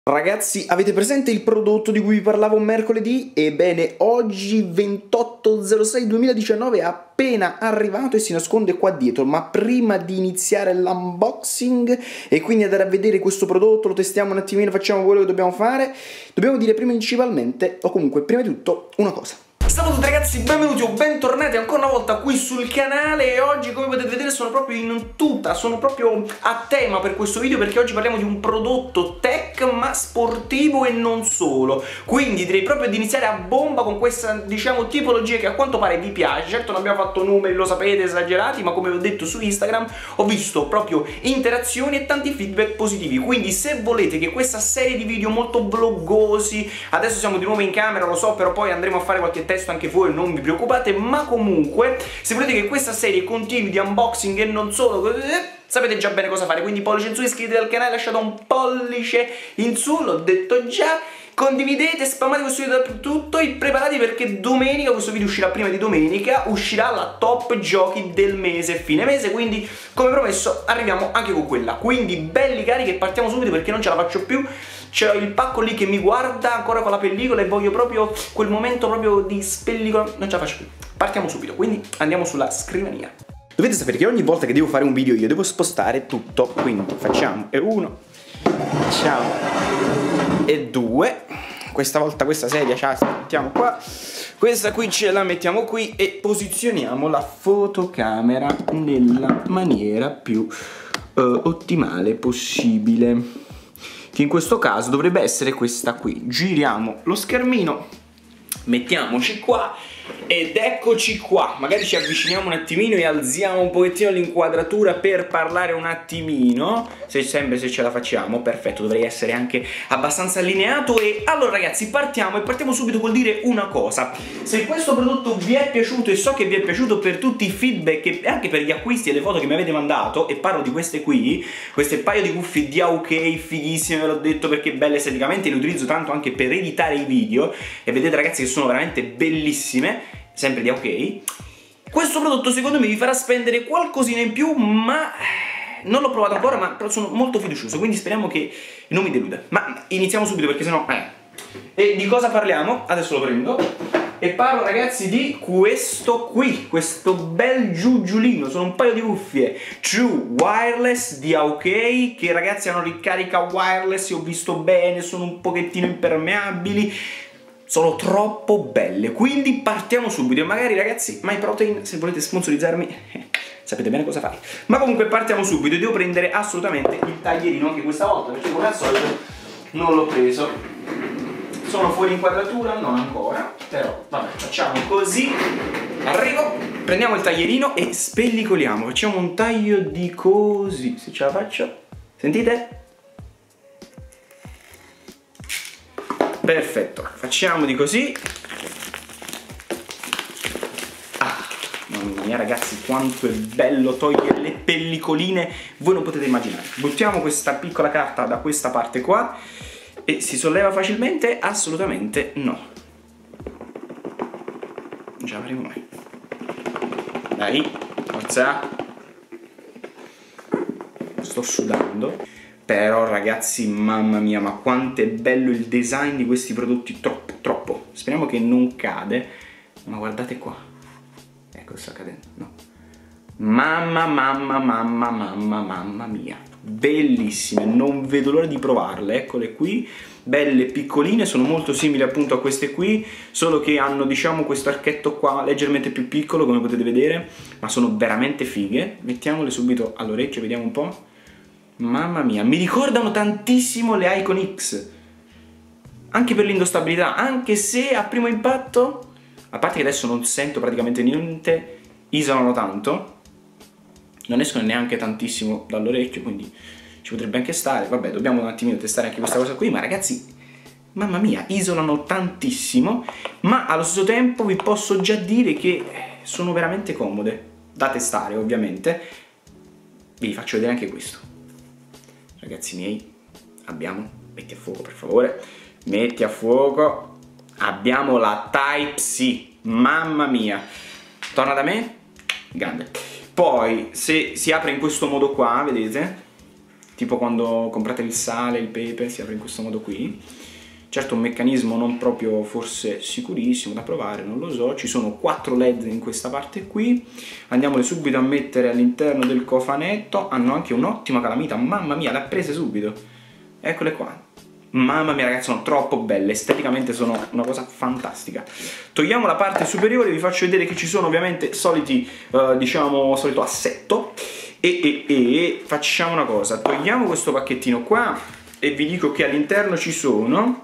Ragazzi, avete presente il prodotto di cui vi parlavo mercoledì? Ebbene, oggi 28/06/2019 è appena arrivato e si nasconde qua dietro, ma prima di iniziare l'unboxing e quindi andare a vedere questo prodotto, lo testiamo un attimino, facciamo quello che dobbiamo fare, dobbiamo dire principalmente, o comunque prima di tutto, una cosa. Salve a tutti ragazzi, benvenuti o bentornati ancora una volta qui sul canale e oggi come potete vedere sono proprio in tuta, sono proprio a tema per questo video perché oggi parliamo di un prodotto tech ma sportivo e non solo, quindi direi proprio di iniziare a bomba con questa diciamo tipologia che a quanto pare vi piace. Certo non abbiamo fatto numeri, lo sapete, esagerati, ma come vi ho detto su Instagram ho visto proprio interazioni e tanti feedback positivi, quindi se volete che questa serie di video molto vloggosi, adesso siamo di nuovo in camera lo so, però poi andremo a fare qualche test anche voi, non vi preoccupate, ma comunque se volete che questa serie continui di unboxing e non solo, sapete già bene cosa fare, quindi pollice in su, iscrivetevi al canale, lasciate un pollice in su, l'ho detto già, condividete, spammate questo video dappertutto e preparati perché domenica, questo video uscirà prima di domenica, uscirà la top giochi del mese, fine mese, quindi come promesso arriviamo anche con quella, quindi belli carichi e partiamo subito perché non ce la faccio più. C'è il pacco lì che mi guarda ancora con la pellicola e voglio proprio quel momento proprio di spellicola, non ce la faccio più. Partiamo subito, quindi andiamo sulla scrivania. Dovete sapere che ogni volta che devo fare un video io devo spostare tutto, quindi facciamo e uno, facciamo e due. Questa volta questa sedia ce la mettiamo qua, questa qui ce la mettiamo qui e posizioniamo la fotocamera nella maniera più ottimale possibile, che in questo caso dovrebbe essere questa qui. Giriamo lo schermino, mettiamoci qua ed eccoci qua. Magari ci avviciniamo un attimino e alziamo un pochettino l'inquadratura per parlare un attimino, sempre se ce la facciamo. Perfetto, dovrei essere anche abbastanza allineato. E allora ragazzi partiamo subito col dire una cosa: se questo prodotto vi è piaciuto, e so che vi è piaciuto per tutti i feedback e anche per gli acquisti e le foto che mi avete mandato, e parlo di queste qui, queste paio di cuffie di AOK fighissime, ve l'ho detto, perché belle esteticamente, le utilizzo tanto anche per editare i video e vedete ragazzi che sono veramente bellissime, sempre di AOK. Questo prodotto secondo me vi farà spendere qualcosina in più, ma non l'ho provato ancora, ma sono molto fiducioso, quindi speriamo che non mi deluda. Ma iniziamo subito perché sennò E di cosa parliamo? Adesso lo prendo e parlo ragazzi di questo qui, questo bel giugiulino. Sono un paio di cuffie True Wireless di AOK che ragazzi hanno ricarica wireless, io ho visto bene, sono un pochettino impermeabili, sono troppo belle, quindi partiamo subito. E magari ragazzi, MyProtein, se volete sponsorizzarmi, sapete bene cosa fare. Ma comunque partiamo subito, devo prendere assolutamente il taglierino anche questa volta, perché come al solito non l'ho preso. Sono fuori inquadratura? Non ancora, però vabbè, facciamo così. Arrivo, prendiamo il taglierino e spellicoliamo, facciamo un taglio di così, se ce la faccio. Sentite? Perfetto, facciamo di così. Mamma mia ragazzi, quanto è bello togliere le pellicoline, voi non potete immaginare. Buttiamo questa piccola carta da questa parte qua e si solleva facilmente? Assolutamente no. Non ce la faremo mai. Dai, forza. Sto sudando. Però ragazzi, mamma mia, ma quanto è bello il design di questi prodotti, troppo, troppo. Speriamo che non cade, ma guardate qua. Ecco, sta cadendo, no. Mamma mia. Bellissime, non vedo l'ora di provarle, eccole qui. Belle, piccoline, sono molto simili appunto a queste qui, solo che hanno diciamo questo archetto qua leggermente più piccolo, come potete vedere, ma sono veramente fighe. Mettiamole subito all'orecchio, vediamo un po'. Mamma mia, mi ricordano tantissimo le Icon X, anche per l'indossabilità, anche se a primo impatto, a parte che adesso non sento praticamente niente, isolano tanto, non escono neanche tantissimo dall'orecchio, quindi ci potrebbe anche stare. Vabbè, dobbiamo un attimino testare anche questa cosa qui, ma ragazzi, mamma mia, isolano tantissimo, ma allo stesso tempo vi posso già dire che sono veramente comode, da testare ovviamente. Vi faccio vedere anche questo. Ragazzi miei, abbiamo, metti a fuoco per favore, metti a fuoco, abbiamo la Type-C, mamma mia, torna da me, grande. Poi se si apre in questo modo qua, vedete, tipo quando comprate il sale, il pepe, si apre in questo modo qui. Certo, un meccanismo non proprio forse sicurissimo da provare, non lo so. Ci sono 4 LED in questa parte qui. Andiamole subito a mettere all'interno del cofanetto. Hanno anche un'ottima calamita, mamma mia, le ha prese subito. Eccole qua. Mamma mia ragazzi, sono troppo belle, esteticamente sono una cosa fantastica. Togliamo la parte superiore, vi faccio vedere che ci sono ovviamente soliti, diciamo, solito assetto. E facciamo una cosa, togliamo questo pacchettino qua e vi dico che all'interno ci sono,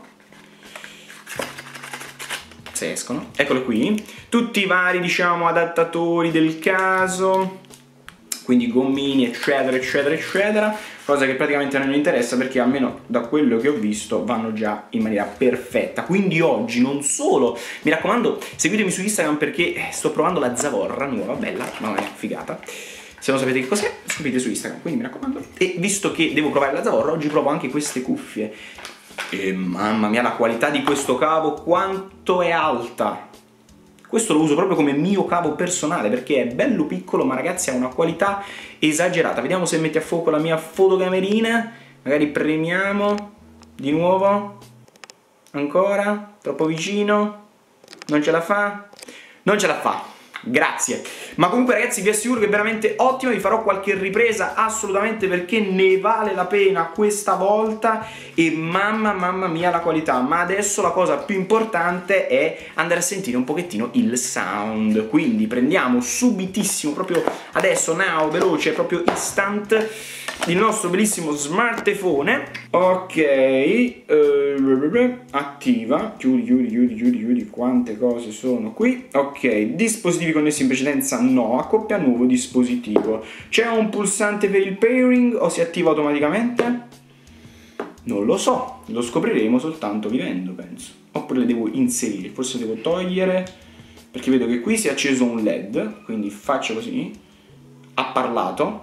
se escono, eccolo qui, tutti i vari, diciamo, adattatori del caso, quindi gommini eccetera eccetera eccetera, cosa che praticamente non mi interessa perché almeno da quello che ho visto vanno già in maniera perfetta. Quindi oggi non solo, mi raccomando, seguitemi su Instagram perché sto provando la zavorra nuova, bella, mamma mia, figata. Se non sapete che cos'è, seguite su Instagram, quindi mi raccomando. E visto che devo provare la zavorra, oggi provo anche queste cuffie. E mamma mia, la qualità di questo cavo, quanto è alta! Questo lo uso proprio come mio cavo personale perché è bello piccolo, ma ragazzi ha una qualità esagerata. Vediamo se mette a fuoco la mia fotocamerina. Magari premiamo di nuovo. Ancora? Troppo vicino? Non ce la fa? Non ce la fa. Grazie. Ma comunque ragazzi vi assicuro che è veramente ottimo, vi farò qualche ripresa assolutamente perché ne vale la pena questa volta e mamma mia la qualità. Ma adesso la cosa più importante è andare a sentire un pochettino il sound, quindi prendiamo subitissimo, proprio adesso, now, veloce, proprio instant, il nostro bellissimo smartphone. Ok, attiva, chiudi, quante cose sono qui. Ok, dispositivi connessi in precedenza no, accoppia nuovo dispositivo. C'è un pulsante per il pairing o si attiva automaticamente? Non lo so, lo scopriremo soltanto vivendo, penso. Oppure le devo inserire, forse devo togliere, perché vedo che qui si è acceso un LED, quindi faccio così, ha parlato.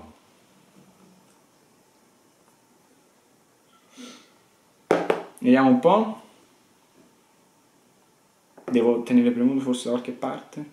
Vediamo un po'. Devo tenere premuto forse da qualche parte.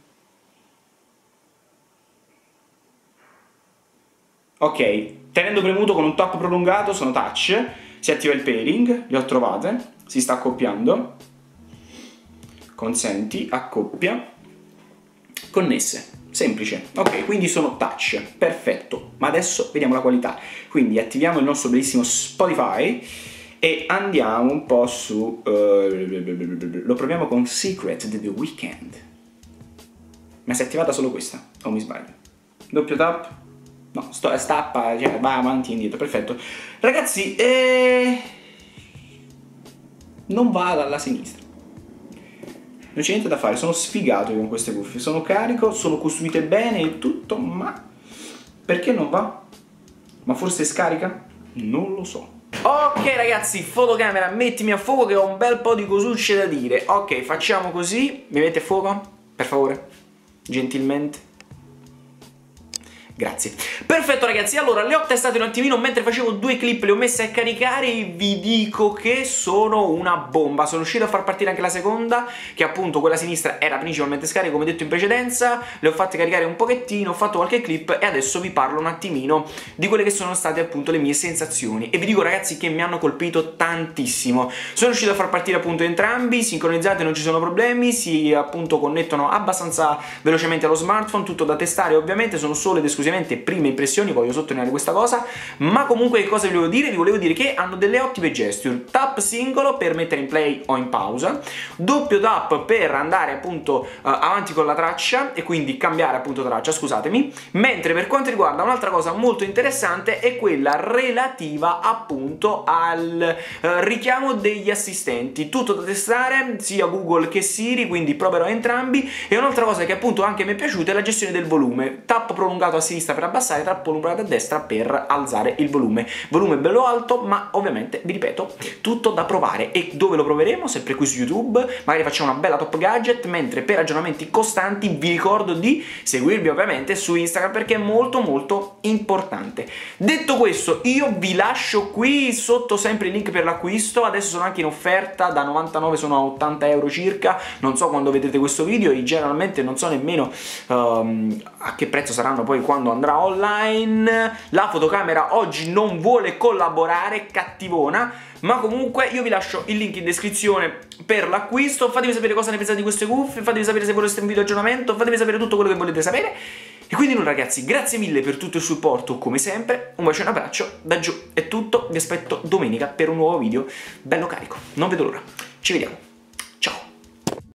Ok, tenendo premuto con un tap prolungato sono touch. Si attiva il pairing, le ho trovate. Si sta accoppiando. Consenti, accoppia. Connesse. Semplice. Ok, quindi sono touch. Perfetto. Ma adesso vediamo la qualità. Quindi attiviamo il nostro bellissimo Spotify. E andiamo un po' su, lo proviamo con Secret di The Weeknd. Ma si è attivata solo questa, o mi sbaglio? Doppio tap? No, stappa, cioè va avanti e indietro, perfetto. Ragazzi, non va dalla sinistra. Non c'è niente da fare, sono sfigato con queste cuffie. Sono carico, sono costruite bene e tutto, ma perché non va? Ma forse scarica? Non lo so. Ok ragazzi, fotocamera, mettimi a fuoco che ho un bel po' di cosucce da dire. Ok, facciamo così. Mi mette a fuoco? Per favore? Gentilmente? Grazie. Perfetto ragazzi, allora le ho testate un attimino mentre facevo 2 clip, le ho messe a caricare e vi dico che sono una bomba. Sono riuscito a far partire anche la seconda, che appunto quella sinistra era principalmente scarica come detto in precedenza. Le ho fatte caricare un pochettino, ho fatto qualche clip e adesso vi parlo un attimino di quelle che sono state appunto le mie sensazioni. E vi dico ragazzi che mi hanno colpito tantissimo. Sono riuscito a far partire appunto entrambi, sincronizzate, non ci sono problemi, si appunto connettono abbastanza velocemente allo smartphone, tutto da testare ovviamente, sono solo ed esclusivamente prime impressioni, voglio sottolineare questa cosa, ma comunque che cosa vi volevo dire? Vi volevo dire che hanno delle ottime gesture, tap singolo per mettere in play o in pausa, doppio tap per andare appunto avanti con la traccia e quindi cambiare appunto traccia, scusatemi, mentre per quanto riguarda un'altra cosa molto interessante è quella relativa appunto al richiamo degli assistenti, tutto da testare sia Google che Siri, quindi proverò entrambi. E un'altra cosa che appunto anche mi è piaciuta è la gestione del volume, tap prolungato a sinistra per abbassare, tap prolungato a destra per alzare il volume bello alto, ma ovviamente vi ripeto tutto da provare. E dove lo proveremo? Sempre qui su YouTube, magari facciamo una bella top gadget, mentre per aggiornamenti costanti vi ricordo di seguirmi ovviamente su Instagram perché è molto importante. Detto questo, io vi lascio qui sotto sempre il link per l'acquisto, adesso sono anche in offerta, da 99 sono a 80 euro circa, non so quando vedrete questo video e generalmente non so nemmeno a che prezzo saranno poi quando quando andrà online. La fotocamera oggi non vuole collaborare, cattivona, ma comunque io vi lascio il link in descrizione per l'acquisto. Fatemi sapere cosa ne pensate di queste cuffie, fatemi sapere se voleste un video aggiornamento, fatemi sapere tutto quello che volete sapere. E quindi nulla ragazzi, grazie mille per tutto il supporto come sempre, un bacio e un abbraccio, da giù è tutto, vi aspetto domenica per un nuovo video bello carico, non vedo l'ora, ci vediamo.